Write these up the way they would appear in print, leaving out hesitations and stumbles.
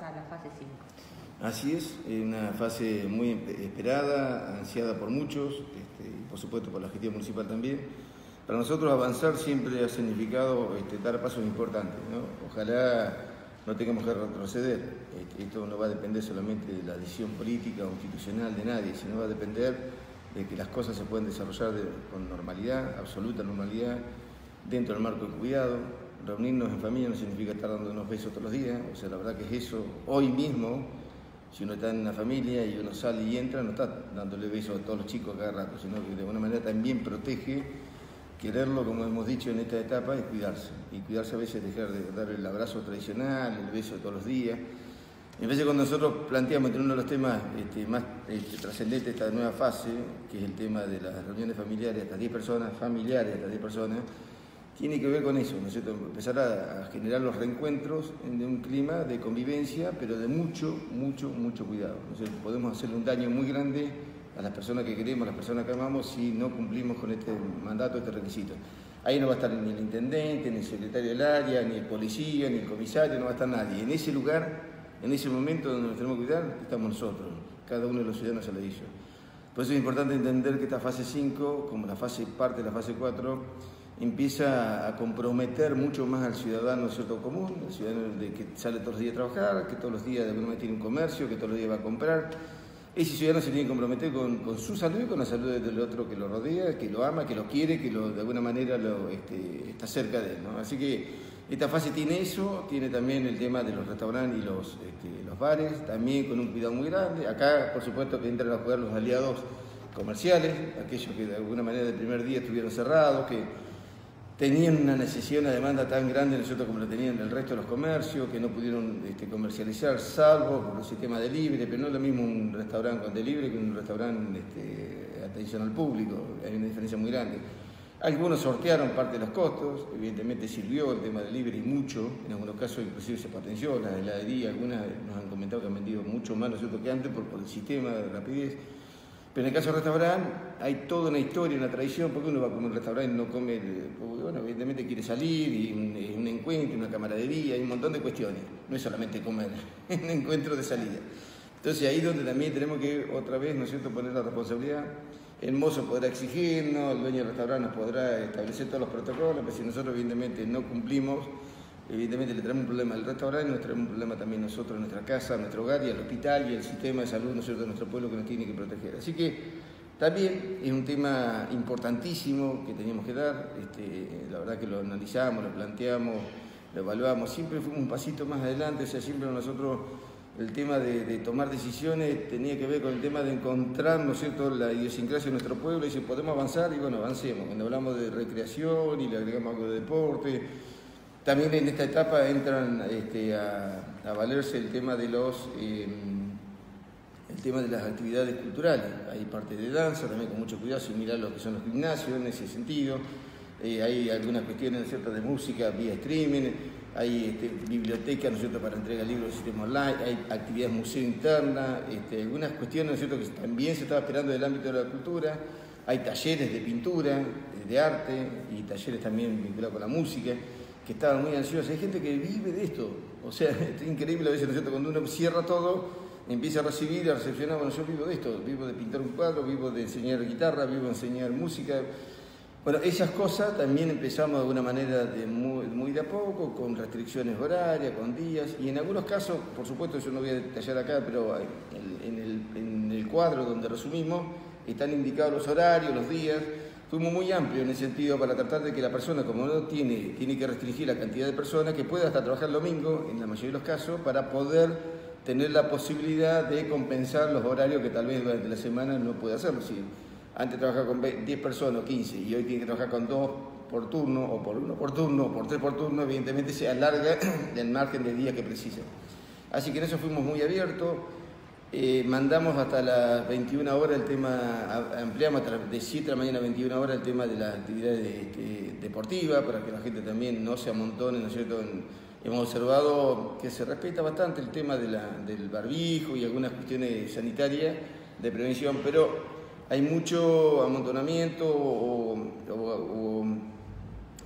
pasa a la fase 5. Así es una fase muy esperada, ansiada por muchos, y por supuesto por la gestión municipal también. Para nosotros avanzar siempre ha significado dar pasos importantes, ¿no? Ojalá no tengamos que retroceder. Esto no va a depender solamente de la decisión política o institucional de nadie, sino va a depender de que las cosas se puedan desarrollar con normalidad, absoluta normalidad, dentro del marco de cuidado. Reunirnos en familia no significa estar dando unos besos todos los días, o sea, la verdad que es eso. Hoy mismo, si uno está en una familia y uno sale y entra, no está dándole besos a todos los chicos a cada rato, sino que de alguna manera también protege. Quererlo, como hemos dicho en esta etapa, es cuidarse. Y cuidarse a veces dejar de dar el abrazo tradicional, el beso de todos los días. Y a veces cuando nosotros planteamos entre uno de los temas más trascendentes de esta nueva fase, que es el tema de las reuniones familiares, hasta 10 personas, tiene que ver con eso, ¿no es cierto? Empezar a generar los reencuentros de un clima de convivencia, pero de mucho cuidado. ¿No es cierto? Podemos hacerle un daño muy grande a las personas que queremos, a las personas que amamos, si no cumplimos con este mandato, este requisito. Ahí no va a estar ni el intendente, ni el secretario del área, ni el policía, ni el comisario, no va a estar nadie. En ese lugar, en ese momento donde nos tenemos que cuidar, estamos nosotros, cada uno de los ciudadanos se lo dicho. Por eso es importante entender que esta fase 5, como la fase parte de la fase 4, empieza a comprometer mucho más al ciudadano cierto común, el ciudadano que sale todos los días a trabajar, que todos los días de alguna manera tiene un comercio, que todos los días va a comprar. Ese ciudadano se tiene que comprometer con su salud y con la salud del otro que lo rodea, que lo ama, que lo quiere, que de alguna manera está cerca de él, ¿no? Así que esta fase tiene eso, tiene también el tema de los restaurantes y los bares, también con un cuidado muy grande. Acá, por supuesto, que entran a jugar los aliados comerciales, aquellos que de alguna manera del primer día estuvieron cerrados, que tenían una necesidad, una demanda tan grande, ¿no es cierto?, como la tenían el resto de los comercios, que no pudieron comercializar, salvo por el sistema delivery, pero no es lo mismo un restaurante con delivery que un restaurante atención al público, hay una diferencia muy grande. Algunos sortearon parte de los costos, evidentemente sirvió el tema delivery mucho, en algunos casos inclusive se potenció, la heladería, algunas nos han comentado que han vendido mucho más, ¿no es cierto?, que antes por el sistema de rapidez. Pero en el caso del restaurante hay toda una historia, una tradición, porque uno va a comer un restaurante y no come, porque bueno, evidentemente quiere salir, y un encuentro, una camaradería, hay un montón de cuestiones, no es solamente comer, es un encuentro de salida. Entonces ahí es donde también tenemos que otra vez, ¿no es cierto?, poner la responsabilidad. El mozo podrá exigirnos, el dueño del restaurante nos podrá establecer todos los protocolos, pero si nosotros evidentemente no cumplimos, evidentemente le traemos un problema al restaurante, nos traemos un problema también nosotros en nuestra casa, en nuestro hogar y al hospital y al sistema de salud, ¿no es cierto?, de nuestro pueblo que nos tiene que proteger. Así que también es un tema importantísimo que teníamos que dar, la verdad que lo analizamos, lo planteamos, lo evaluamos, siempre fuimos un pasito más adelante, o sea, siempre nosotros el tema de tomar decisiones tenía que ver con el tema de encontrar, ¿no es cierto?, la idiosincrasia de nuestro pueblo y si podemos avanzar, y bueno, avancemos. Cuando hablamos de recreación y le agregamos algo de deporte, también en esta etapa entran a valerse el tema de las actividades culturales. Hay parte de danza, también con mucho cuidado, sin mirar lo que son los gimnasios en ese sentido. Hay algunas cuestiones, ¿no es cierto?, de música vía streaming, hay bibliotecas, ¿no es cierto?, para entrega de libros de sistema online, hay actividades museo interna, algunas cuestiones, ¿no es cierto?, que también se estaba esperando del ámbito de la cultura. Hay talleres de pintura, de arte y talleres también vinculados con la música, que estaban muy ansiosos. Hay gente que vive de esto, o sea, es increíble a veces, ¿no es cierto?, cuando uno cierra todo, empieza a recibir, a recepcionar, bueno, yo vivo de esto, vivo de pintar un cuadro, vivo de enseñar guitarra, vivo de enseñar música. Bueno, esas cosas también empezamos de alguna manera muy de a poco, con restricciones horarias, con días, y en algunos casos, por supuesto, yo no voy a detallar acá, pero en el cuadro donde resumimos, están indicados los horarios, los días. Fuimos muy amplios en ese sentido para tratar de que la persona, como no tiene que restringir la cantidad de personas, que pueda hasta trabajar el domingo, en la mayoría de los casos, para poder tener la posibilidad de compensar los horarios que tal vez durante la semana no puede hacerlo. Si antes trabajaba con 10 personas o 15 y hoy tiene que trabajar con 2 por turno, o por 1 por turno, o por 3 por turno, evidentemente se alarga el margen de días que precisa. Así que en eso fuimos muy abiertos. Mandamos hasta las 21 horas el tema, ampliamos de 7 de la mañana a 21 horas el tema de las actividades deportivas, para que la gente también no se amontone, ¿no es cierto? Hemos observado que se respeta bastante el tema del barbijo y algunas cuestiones sanitarias de prevención, pero hay mucho amontonamiento o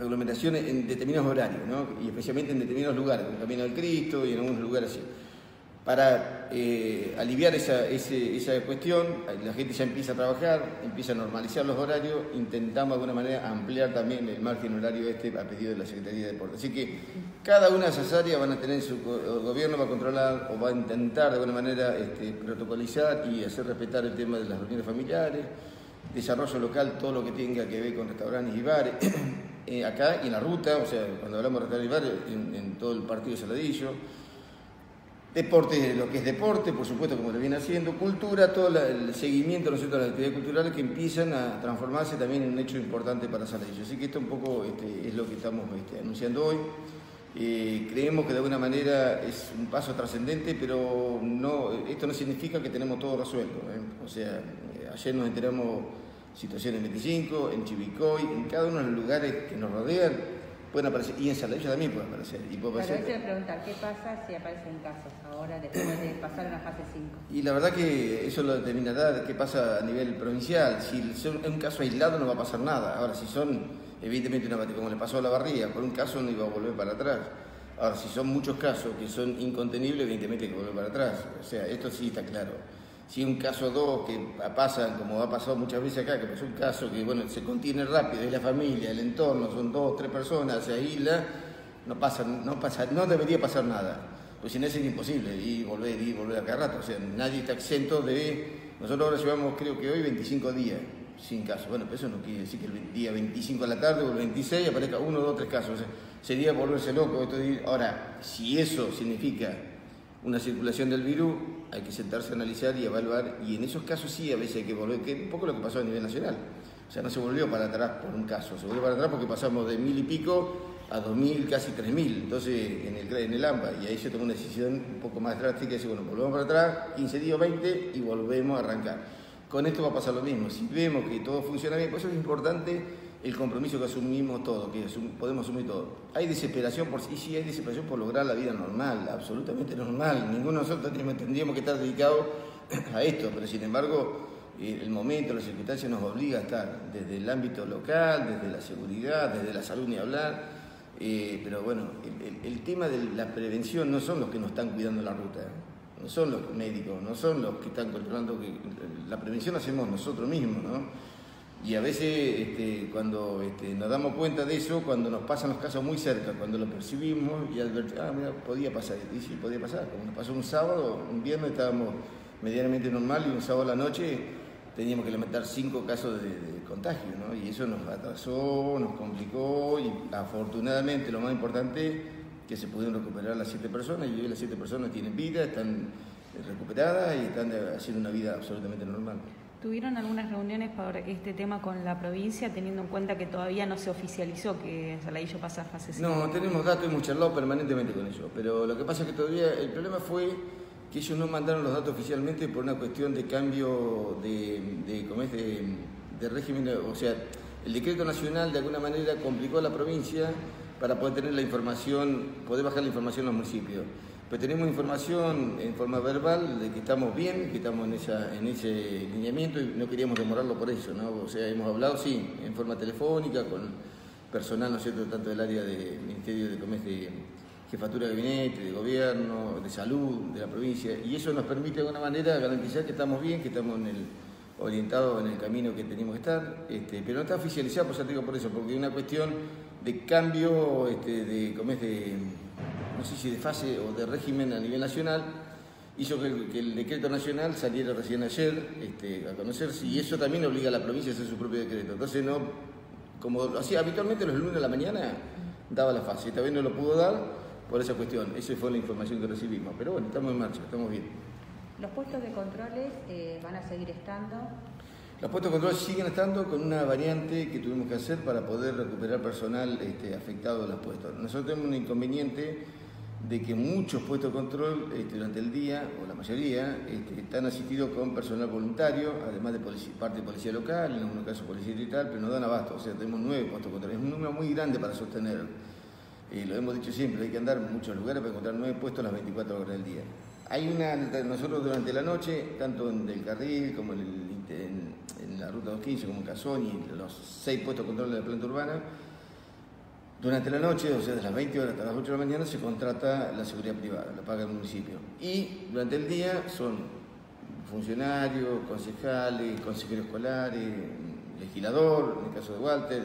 aglomeraciones en determinados horarios, ¿no? Y especialmente en determinados lugares, como Camino del Cristo y en algunos lugares así. para aliviar esa cuestión, la gente ya empieza a trabajar, empieza a normalizar los horarios, intentamos de alguna manera ampliar también el margen horario a pedido de la Secretaría de Deporte. Así que cada una de esas áreas van a tener el gobierno va a controlar o va a intentar de alguna manera protocolizar y hacer respetar el tema de las reuniones familiares, desarrollo local, todo lo que tenga que ver con restaurantes y bares, acá y en la ruta, o sea, cuando hablamos de restaurantes y bares, en todo el partido de Saladillo. Deporte, lo que es deporte, por supuesto, como lo viene haciendo, cultura, todo el seguimiento, ¿no es cierto?, de las actividades culturales que empiezan a transformarse también en un hecho importante para Saladillo. Así que esto un poco es lo que estamos anunciando hoy. Creemos que de alguna manera es un paso trascendente, pero esto no significa que tenemos todo resuelto. O sea, ayer nos enteramos situaciones en 25, en Chivilcoy, en cada uno de los lugares que nos rodean. Pueden aparecer, y en Saladillo también pueden aparecer. Pero eso me preguntar, ¿qué pasa si aparecen casos ahora después de pasar a la fase 5? Y la verdad que eso lo determinará qué pasa a nivel provincial. Si es un caso aislado no va a pasar nada. Ahora, si son, evidentemente, como le pasó a La Barría, por un caso no iba a volver para atrás. Ahora, si son muchos casos que son incontenibles, evidentemente hay que volver para atrás. O sea, esto sí está claro. Si un caso o dos que pasan, como ha pasado muchas veces acá, que es un caso que se contiene rápido, es la familia, el entorno, son 2 o 3 personas, se aísla, no debería pasar nada. Pues si no es imposible ir y volver a cada rato. O sea, nadie está exento de... Nosotros ahora llevamos, creo que hoy, 25 días sin casos. Bueno, pero eso no quiere decir que el día 25 a la tarde o el 26 aparezca 1, 2, 3 casos. O sea, sería volverse loco. Ahora, si eso significa una circulación del virus, hay que sentarse a analizar y evaluar, y en esos casos sí a veces hay que volver, que es un poco lo que pasó a nivel nacional. O sea, no se volvió para atrás por un caso, se volvió para atrás porque pasamos de 1000 y pico a 2000, casi 3000, entonces en el AMBA, y ahí se tomó una decisión un poco más drástica, y dice, bueno, volvemos para atrás, 15 días o 20 y volvemos a arrancar. Con esto va a pasar lo mismo, si vemos que todo funciona bien, por eso es importante el compromiso que asumimos todo, podemos asumir todo. Hay desesperación sí hay desesperación por lograr la vida normal, absolutamente normal. Ninguno de nosotros tendríamos que estar dedicados a esto, pero sin embargo el momento, las circunstancias nos obliga a estar desde el ámbito local, desde la seguridad, desde la salud ni hablar. Pero bueno, el tema de la prevención no son los que nos están cuidando la ruta, no son los médicos, no son los que están controlando, la prevención la hacemos nosotros mismos, ¿no? Y a veces cuando nos damos cuenta de eso, cuando nos pasan los casos muy cerca, cuando lo percibimos y advertimos, mira, podía pasar, y sí, podía pasar. Como nos pasó un sábado, un viernes estábamos medianamente normal y un sábado a la noche teníamos que lamentar 5 casos de contagio, ¿no? Y eso nos atrasó, nos complicó y afortunadamente lo más importante que se pudieron recuperar las 7 personas y hoy las 7 personas tienen vida, están recuperadas y están haciendo una vida absolutamente normal. ¿Tuvieron algunas reuniones para este tema con la provincia, teniendo en cuenta que todavía no se oficializó que Saladillo pasa a fase 5? No, tenemos datos y hemos charlado permanentemente con ellos, pero lo que pasa es que todavía el problema fue que ellos no mandaron los datos oficialmente por una cuestión de cambio de régimen, o sea, el decreto nacional de alguna manera complicó a la provincia para poder tener la información, poder bajar la información a los municipios. Pero tenemos información en forma verbal de que estamos bien, que estamos en ese lineamiento y no queríamos demorarlo por eso, ¿no? O sea, hemos hablado, sí, en forma telefónica, con personal, ¿no es cierto?, tanto del área del Ministerio de Jefatura de Gabinete, de Gobierno, de Salud, de la provincia, y eso nos permite de alguna manera garantizar que estamos bien, que estamos orientados en el camino que tenemos que estar, pero no está oficializado, por eso, porque hay una cuestión de cambio, no sé si de fase o de régimen a nivel nacional, hizo que el decreto nacional saliera recién ayer a conocerse, y eso también obliga a la provincia a hacer su propio decreto. Entonces, no, como lo hacía habitualmente los lunes de la mañana, daba la fase. Esta vez no lo pudo dar por esa cuestión. Esa fue la información que recibimos. Pero bueno, estamos en marcha, estamos bien. ¿Los puestos de controles van a seguir estando? Los puestos de control siguen estando con una variante que tuvimos que hacer para poder recuperar personal afectado de los puestos. Nosotros tenemos un inconveniente de que muchos puestos de control durante el día, o la mayoría, están asistidos con personal voluntario, además de parte de policía local, en algunos casos policía distrital, pero no dan abasto. O sea, tenemos 9 puestos de control. Es un número muy grande para sostener. Lo hemos dicho siempre, hay que andar en muchos lugares para encontrar 9 puestos las 24 horas del día. Nosotros durante la noche, tanto en Del Carril como en la ruta 215, como en Cazón y los 6 puestos de control de la planta urbana, Durante la noche, o sea, de las 20 horas hasta las 8 de la mañana, se contrata la seguridad privada, la paga el municipio. Y durante el día son funcionarios, concejales, consejero escolar, legislador, en el caso de Walter,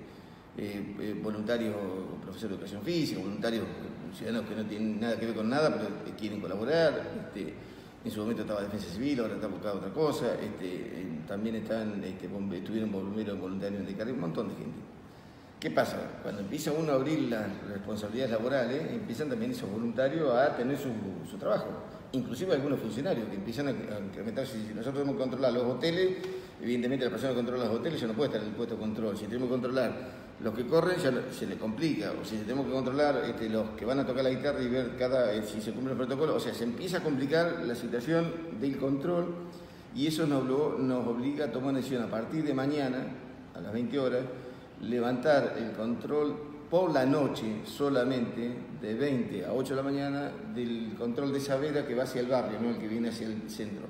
voluntarios, profesores de educación física, voluntarios ciudadanos que no tienen nada que ver con nada, pero quieren colaborar. En su momento estaba Defensa Civil, ahora está buscando otra cosa. También estuvieron bomberos voluntarios de carrera, un montón de gente. ¿Qué pasa? Cuando empieza uno a abrir las responsabilidades laborales, empiezan también esos voluntarios a tener su trabajo. Inclusive algunos funcionarios que empiezan a incrementarse. Si nosotros tenemos que controlar los hoteles, evidentemente la persona que controla los hoteles ya no puede estar en el puesto de control. Si tenemos que controlar los que corren, ya se le complica. O si tenemos que controlar los que van a tocar la guitarra y ver si se cumple el protocolo. O sea, se empieza a complicar la situación del control y eso nos obliga a tomar una decisión a partir de mañana, a las 20 horas, levantar el control por la noche solamente, de 20 a 8 de la mañana, del control de esa vera que va hacia el barrio, no el que viene hacia el centro.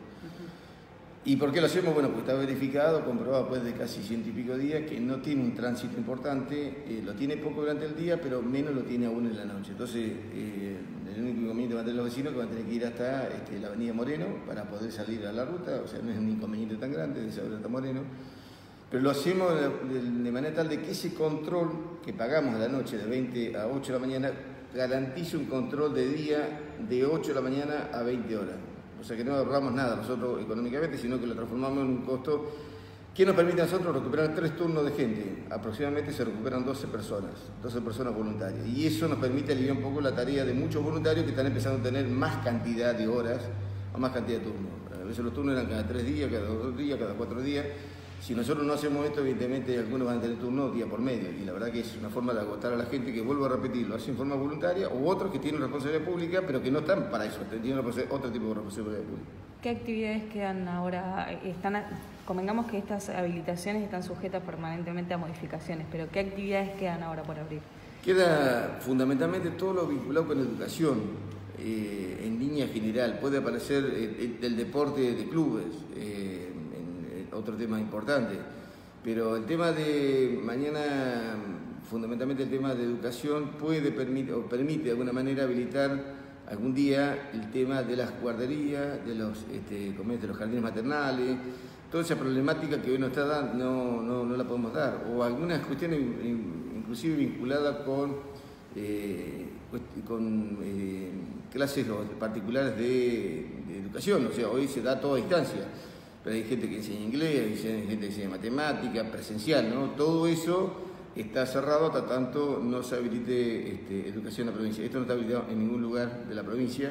¿Y por qué lo hacemos? Bueno, pues está verificado, comprobado después de casi 100 y pico días, que no tiene un tránsito importante, lo tiene poco durante el día, pero menos lo tiene aún en la noche. Entonces, el único inconveniente va a tener los vecinos que van a tener que ir hasta la avenida Moreno para poder salir a la ruta, o sea, no es un inconveniente tan grande de saber hasta Moreno. Pero lo hacemos de manera tal de que ese control que pagamos a la noche de 20 a 8 de la mañana garantice un control de día de 8 de la mañana a 20 horas. O sea que no ahorramos nada nosotros económicamente, sino que lo transformamos en un costo que nos permite a nosotros recuperar 3 turnos de gente. Aproximadamente se recuperan 12 personas voluntarias. Y eso nos permite aliviar un poco la tarea de muchos voluntarios que están empezando a tener más cantidad de horas o más cantidad de turnos. A veces los turnos eran cada 3 días, cada 2 días, cada 4 días. Si nosotros no hacemos esto, evidentemente algunos van a tener turnos día por medio, y la verdad que es una forma de agotar a la gente que, vuelvo a repetir, lo hace en forma voluntaria, u otros que tienen responsabilidad pública, pero que no están para eso, tienen otro tipo de responsabilidad pública. ¿Qué actividades quedan ahora? Convengamos que estas habilitaciones están sujetas permanentemente a modificaciones, pero ¿qué actividades quedan ahora por abrir? Queda fundamentalmente todo lo vinculado con educación, en línea general. Puede aparecer el deporte de clubes, otro tema importante, pero el tema de mañana, fundamentalmente el tema de educación, permite de alguna manera habilitar algún día el tema de las guarderías, de los jardines maternales, toda esa problemática que hoy nos está dando, no la podemos dar, o algunas cuestiones inclusive vinculadas con clases particulares de educación. O sea, hoy se da todo a distancia. Pero hay gente que enseña inglés, hay gente que enseña matemática, presencial, ¿no? Todo eso está cerrado hasta tanto no se habilite educación en la provincia. Esto no está habilitado en ningún lugar de la provincia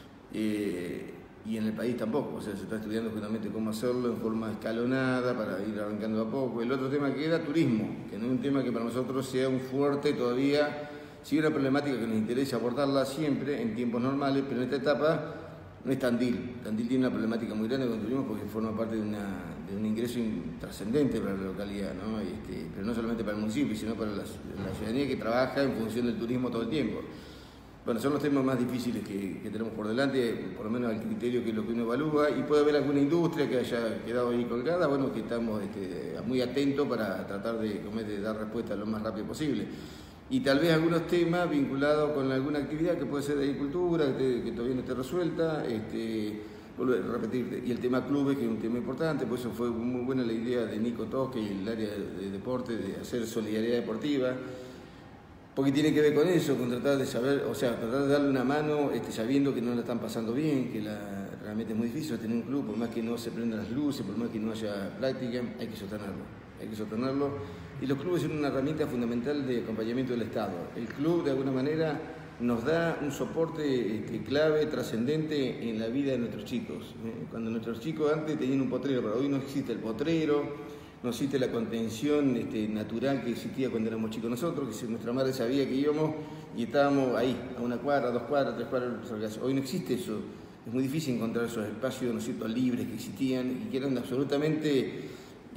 y en el país tampoco. O sea, se está estudiando justamente cómo hacerlo en forma escalonada para ir arrancando a poco. El otro tema que queda, turismo, que no es un tema que para nosotros sea un fuerte todavía, sí una problemática que nos interesa abordarla siempre en tiempos normales, pero en esta etapa no es Tandil. Tandil tiene una problemática muy grande con el turismo porque forma parte de un ingreso trascendente para la localidad, ¿no? Pero no solamente para el municipio, sino para la ciudadanía que trabaja en función del turismo todo el tiempo. Bueno, son los temas más difíciles que tenemos por delante, por lo menos el criterio que es lo que uno evalúa, y puede haber alguna industria que haya quedado ahí colgada, bueno, que estamos muy atentos para tratar de dar respuesta lo más rápido posible. Y tal vez algunos temas vinculados con alguna actividad que puede ser de agricultura, que todavía no esté resuelta, volver a repetir, y el tema clubes, que es un tema importante, por eso fue muy buena la idea de Nico Tosque y el área de deporte, de hacer solidaridad deportiva, porque tiene que ver con eso, con tratar de saber, o sea, tratar de darle una mano sabiendo que no la están pasando bien, que realmente es muy difícil tener un club, por más que no se prendan las luces, por más que no haya práctica, hay que sostenerlo. Y los clubes son una herramienta fundamental de acompañamiento del Estado. El club, de alguna manera, nos da un soporte clave, trascendente en la vida de nuestros chicos. Cuando nuestros chicos antes tenían un potrero, pero hoy no existe el potrero, no existe la contención natural que existía cuando éramos chicos nosotros, que nuestra madre sabía que íbamos y estábamos ahí, a 1 cuadra, 2 cuadras, 3 cuadras. Hoy no existe eso. Es muy difícil encontrar esos espacios, ¿no es cierto?, libres que existían y que eran absolutamente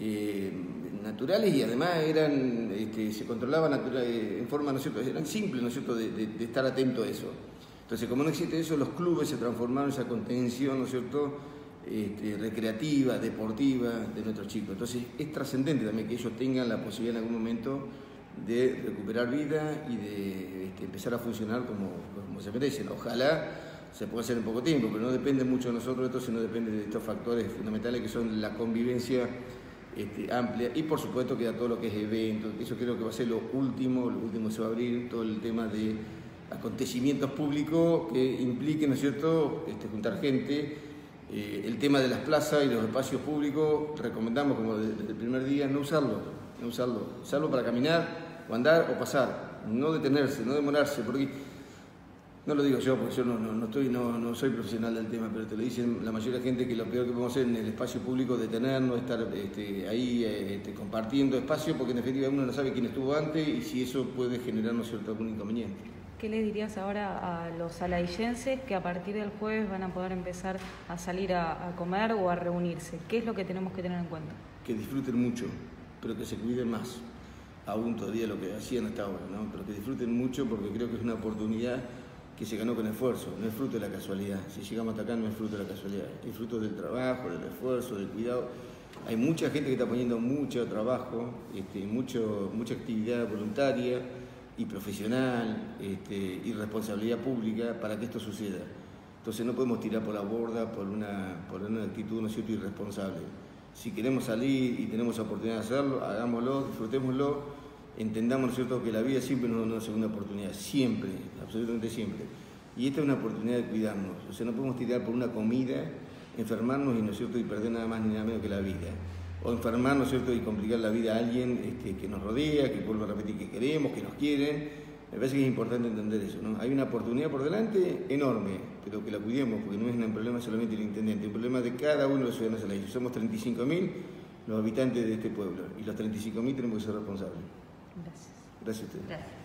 naturales, y además se controlaban en forma, ¿no es cierto?, eran simples, ¿no es cierto?, de estar atento a eso. Entonces, como no existe eso, los clubes se transformaron en esa contención, ¿no es cierto?, recreativa, deportiva de nuestros chicos. Entonces, es trascendente también que ellos tengan la posibilidad en algún momento de recuperar vida y de empezar a funcionar como se merecen. Ojalá se pueda hacer en poco tiempo, pero no depende mucho de nosotros esto, sino depende de estos factores fundamentales que son la convivencia amplia y por supuesto queda todo lo que es eventos. Eso creo que va a ser lo último se va a abrir, todo el tema de acontecimientos públicos que impliquen, ¿no es cierto?, juntar gente. El tema de las plazas y los espacios públicos, recomendamos como desde el primer día no usarlo para caminar o andar o pasar, no detenerse, no demorarse, porque no lo digo yo porque yo no soy profesional del tema, pero te lo dicen la mayoría de la gente que lo peor que podemos hacer en el espacio público es detenernos, estar ahí compartiendo espacio, porque en definitiva uno no sabe quién estuvo antes y si eso puede generarnos cierto algún inconveniente. ¿Qué les dirías ahora a los alaillenses que a partir del jueves van a poder empezar a salir a comer o a reunirse? ¿Qué es lo que tenemos que tener en cuenta? Que disfruten mucho, pero que se cuiden más, aún todavía lo que hacían hasta ahora, ¿no? Pero que disfruten mucho porque creo que es una oportunidad que se ganó con esfuerzo, no es fruto de la casualidad. Si llegamos hasta acá no es fruto de la casualidad, es fruto del trabajo, del esfuerzo, del cuidado. Hay mucha gente que está poniendo mucho trabajo, mucha actividad voluntaria y profesional y responsabilidad pública para que esto suceda. Entonces no podemos tirar por la borda por una actitud, ¿no es cierto?, irresponsable. Si queremos salir y tenemos la oportunidad de hacerlo, hagámoslo, disfrutémoslo, entendamos, ¿no es cierto?, que la vida siempre nos da una segunda oportunidad, siempre, absolutamente siempre. Y esta es una oportunidad de cuidarnos, o sea, no podemos tirar por una comida, enfermarnos y, ¿no es cierto?, y perder nada más ni nada menos que la vida. O enfermarnos, ¿no es cierto?, y complicar la vida a alguien que nos rodea, que vuelva a repetir que queremos, que nos quieren. Me parece que es importante entender eso, ¿no? Hay una oportunidad por delante enorme, pero que la cuidemos, porque no es un problema solamente del intendente, es un problema de cada uno de los ciudadanos de la isla. Somos 35.000 los habitantes de este pueblo, y los 35.000 tenemos que ser responsables. Gracias. Gracias a ustedes. Gracias.